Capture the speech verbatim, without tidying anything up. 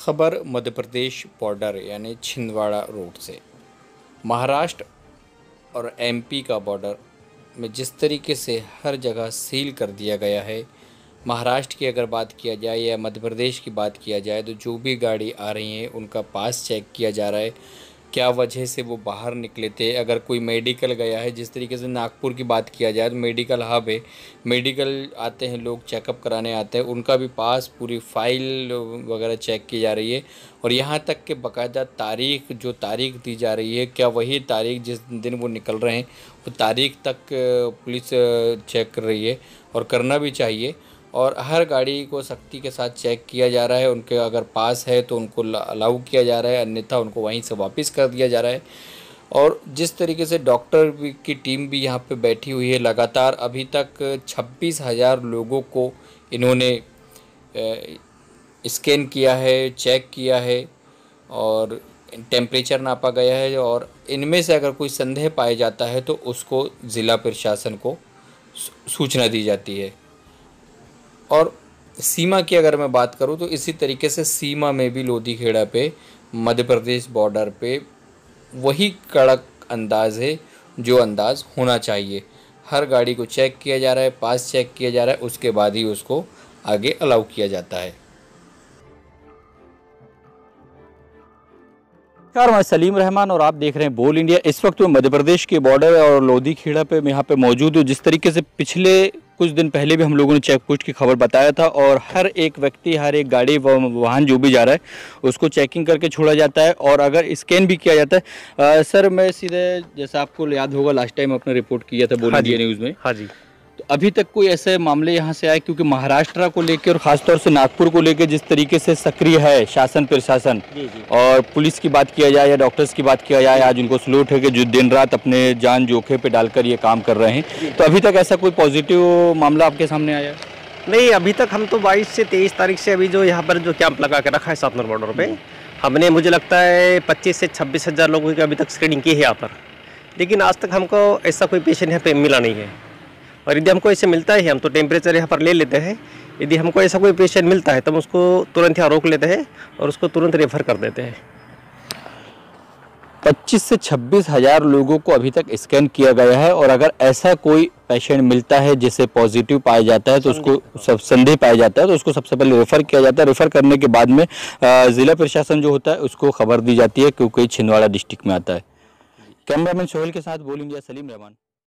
खबर मध्य प्रदेश बॉर्डर यानी छिंदवाड़ा रोड से। महाराष्ट्र और एमपी का बॉर्डर में जिस तरीके से हर जगह सील कर दिया गया है, महाराष्ट्र की अगर बात किया जाए या मध्य प्रदेश की बात किया जाए तो जो भी गाड़ी आ रही है उनका पास चेक किया जा रहा है, क्या वजह से वो बाहर निकले थे। अगर कोई मेडिकल गया है, जिस तरीके से नागपुर की बात किया जाए तो मेडिकल हब है, मेडिकल आते हैं लोग, चेकअप कराने आते हैं, उनका भी पास पूरी फाइल वगैरह चेक की जा रही है। और यहाँ तक कि बाकायदा तारीख जो तारीख दी जा रही है, क्या वही तारीख जिस दिन वो निकल रहे हैं वो तारीख तक पुलिस चेक कर रही है, और करना भी चाहिए। और हर गाड़ी को सख्ती के साथ चेक किया जा रहा है, उनके अगर पास है तो उनको अलाउ किया जा रहा है, अन्यथा उनको वहीं से वापस कर दिया जा रहा है। और जिस तरीके से डॉक्टर की टीम भी यहाँ पे बैठी हुई है, लगातार अभी तक छब्बीस हज़ार लोगों को इन्होंने स्कैन किया है, चेक किया है और टेम्परेचर नापा गया है। और इनमें से अगर कोई संदेह पाया जाता है तो उसको ज़िला प्रशासन को सूचना दी जाती है। और सीमा की अगर मैं बात करूं तो इसी तरीके से सीमा में भी लोधीखेड़ा पे मध्य प्रदेश बॉर्डर पे वही कड़क अंदाज है जो अंदाज होना चाहिए। हर गाड़ी को चेक किया जा रहा है, पास चेक किया जा रहा है, उसके बाद ही उसको आगे अलाउ किया जाता है। नमस्कार, मैं सलीम रहमान और आप देख रहे हैं बोल इंडिया। इस वक्त मैं मध्य प्रदेश के बॉर्डर और लोधीखेड़ा पे मैं यहाँ पे मौजूद हूँ। जिस तरीके से पिछले कुछ दिन पहले भी हम लोगों ने चेक पोस्ट की खबर बताया था, और हर एक व्यक्ति, हर एक गाड़ी वाहन जो भी जा रहा है उसको चेकिंग करके छोड़ा जाता है और अगर स्कैन भी किया जाता है। आ, सर मैं सीधे, जैसा आपको याद होगा लास्ट टाइम आपने रिपोर्ट किया था बोल इंडिया न्यूज़ में। हाँ जी। तो अभी तक कोई ऐसे मामले यहाँ से आए? क्योंकि महाराष्ट्र को लेकर और ख़ासतौर से नागपुर को लेकर जिस तरीके से सक्रिय है शासन प्रशासन, और पुलिस की बात किया जाए या डॉक्टर्स की बात किया जाए, आज उनको सलूट है कि जो दिन रात अपने जान जोखिम पे डालकर ये काम कर रहे हैं। तो अभी तक ऐसा कोई पॉजिटिव मामला आपके सामने आया? नहीं, अभी तक हम तो बाईस से तेईस तारीख से अभी जो यहाँ पर जो कैंप लगा के रखा है सात नंबर बॉर्डर पे, हमने मुझे लगता है पच्चीस से छब्बीस हज़ार लोगों की अभी तक स्क्रीनिंग की है यहाँ पर, लेकिन आज तक हमको ऐसा कोई पेशेंट यहाँ पे मिला नहीं है। और यदि हमको ऐसे मिलता है, हम तो टेम्परेचर यहाँ पर ले लेते हैं, यदि हमको ऐसा कोई पेशेंट मिलता है तो हम उसको तुरंत यहाँ रोक लेते हैं और उसको तुरंत रेफर कर देते हैं। पच्चीस से छब्बीस हज़ार लोगों को अभी तक स्कैन किया गया है, और अगर ऐसा कोई पेशेंट मिलता है जिसे पॉजिटिव पाया जाता है तो उसको सब संदेह पाया जाता है तो उसको सबसे पहले रेफ़र किया जाता है। रेफ़र करने के बाद में ज़िला प्रशासन जो होता है उसको खबर दी जाती है, क्योंकि छिंदवाड़ा डिस्ट्रिक्ट में आता है। कैमरामैन सोहेल के साथ बोल इंडिया, सलीम रहमान।